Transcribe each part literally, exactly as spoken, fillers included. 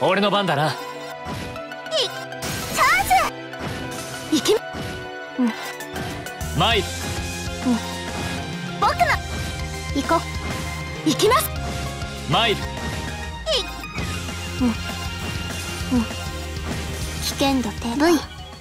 俺の番だな。 いチャージ。行きうん参る。 うん僕の行こう。行きます。 参る。 うんうん危険度低 V。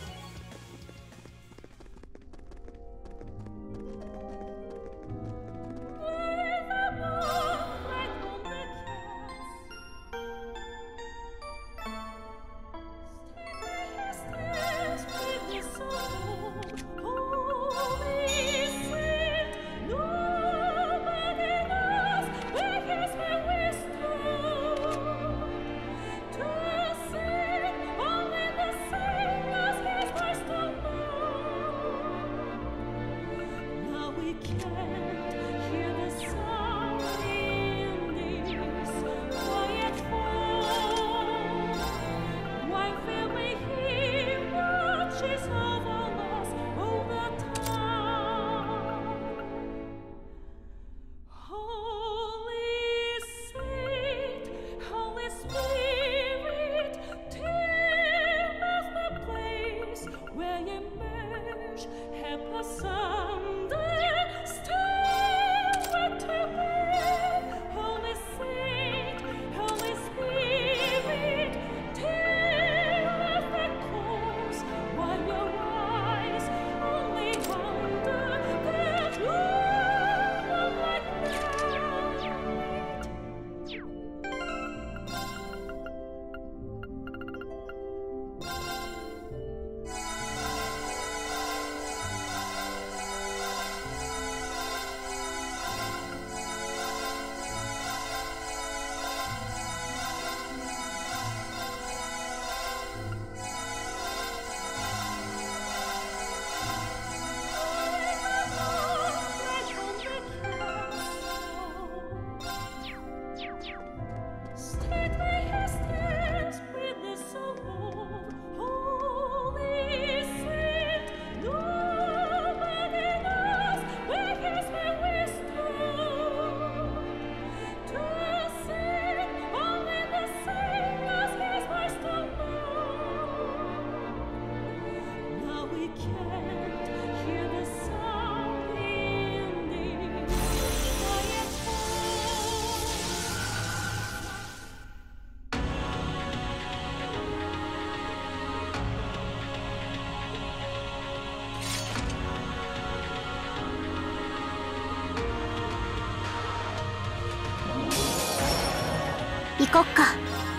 行こっか。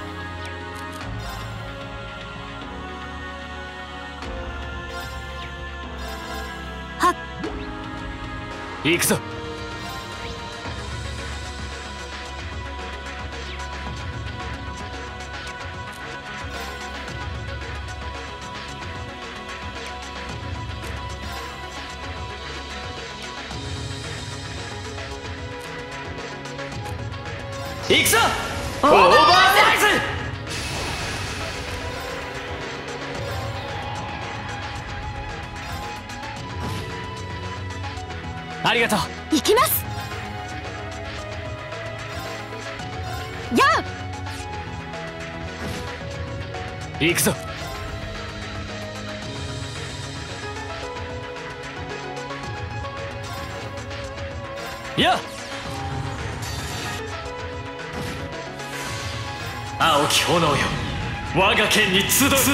はっ行くぞ。行くぞ。オーバーサイズ。ありがとう。 行きます。やう行くぞ。や青き炎よ、我が剣に集う。集う。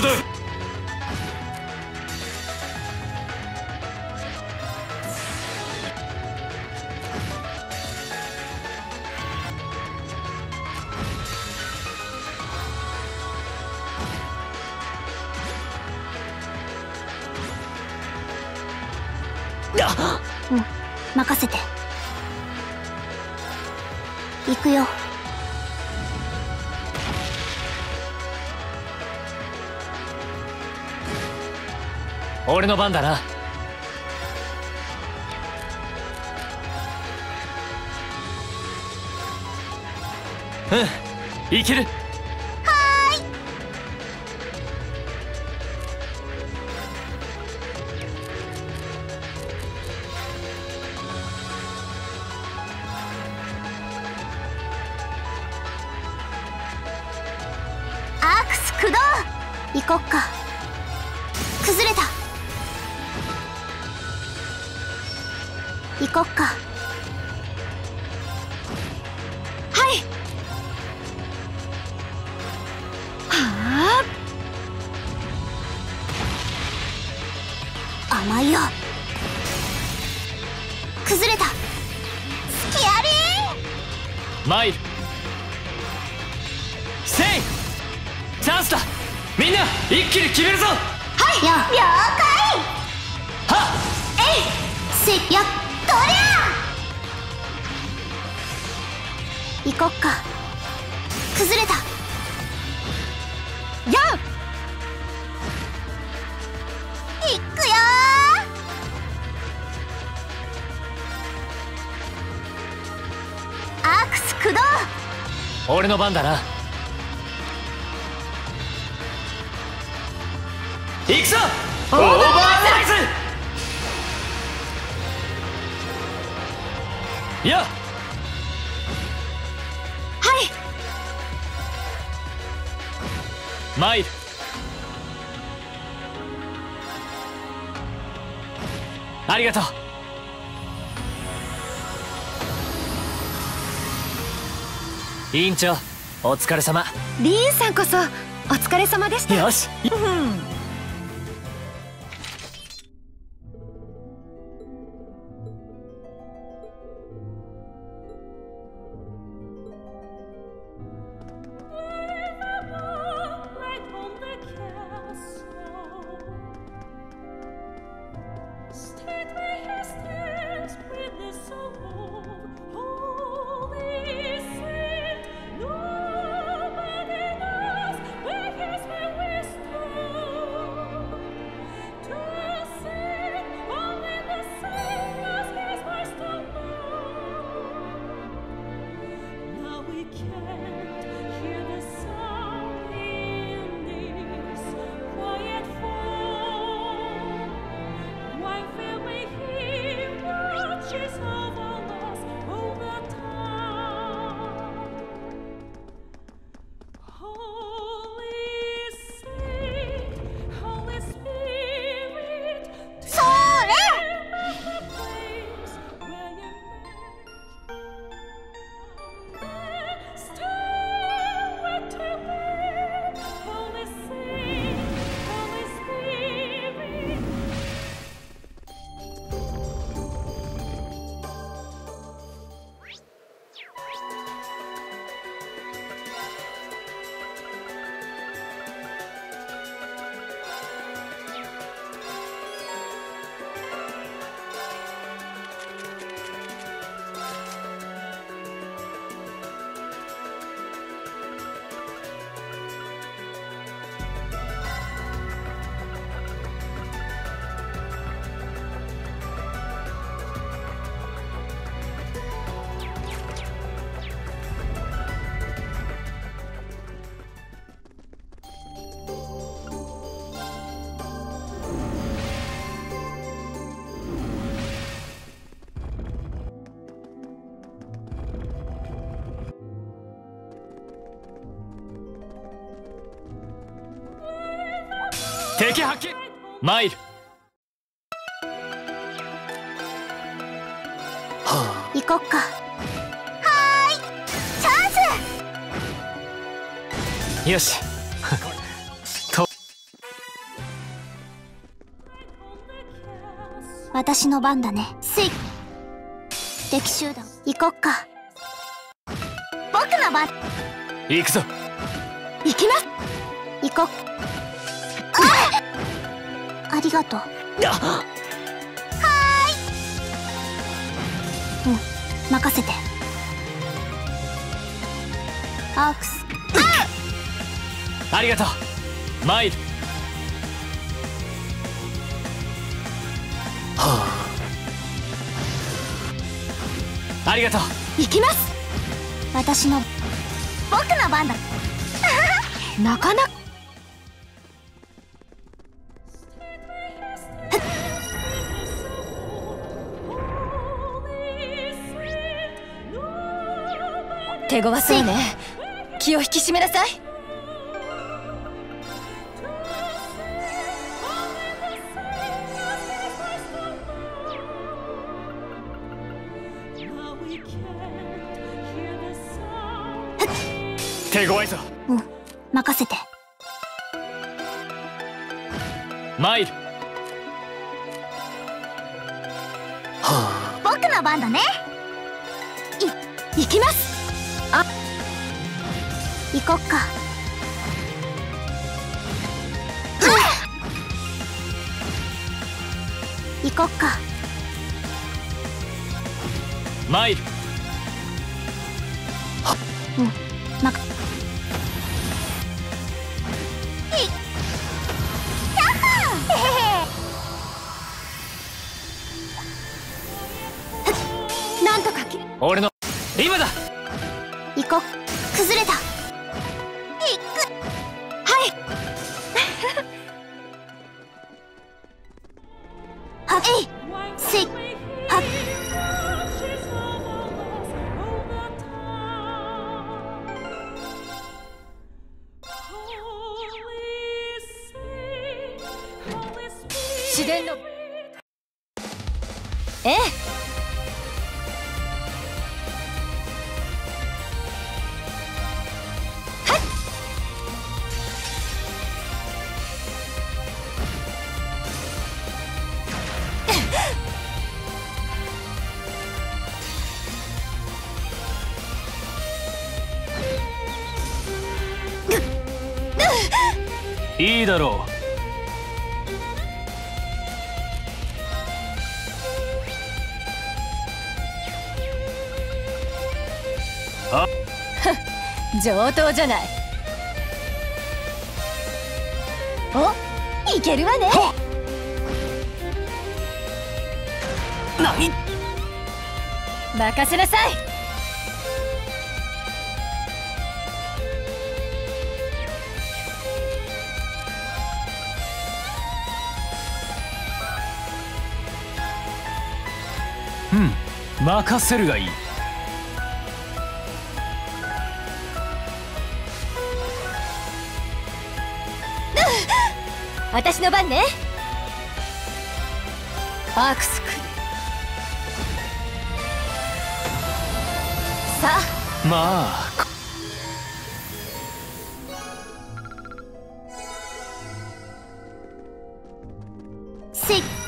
うん任せて。行くよ。 俺の番だな。うんいける。 はーい。 こっか。崩れた。行こっか。はい。はあ。甘いよ。崩れた。隙ありー。 マイルセイチャンスだ。みんな一気に決めるぞ。 はい。了解。 はっえいせいやっとりゃ。行こっか。崩れた。やんいくよー。アークス駆動。 俺の番だな。行くぞオーバーライズ。やっはいマイルありがとう。委員長お疲れ様。 リーンさんこそお疲れ様でした。 よし。 うん敵発見。マイル行こっか。はーいチャンス。 よしと私の番だね。スイ敵集団行こっか。僕の番。 行くぞ。 行きます。行こっあありがとう。はーい。うん任せて。アークスありがとうマイル。はあありがとう。 行きます。私の僕の番だ。 なかなか手強そうね。気を引き締めなさい。 手強いぞ。 うん任せて。 参る。 僕の番だね。 い行きます。あ行こっか。行こっか。 参る。 うんまかなんとかき俺の今だ。 行こっ。崩れた。行く。 はいはっえいせいはっ。 自然のええいいだろう。 上等じゃない。おいけるわね。 何。 任せなさい。 うん任せるがいい。 私の番ね。アークスクリさあまあせい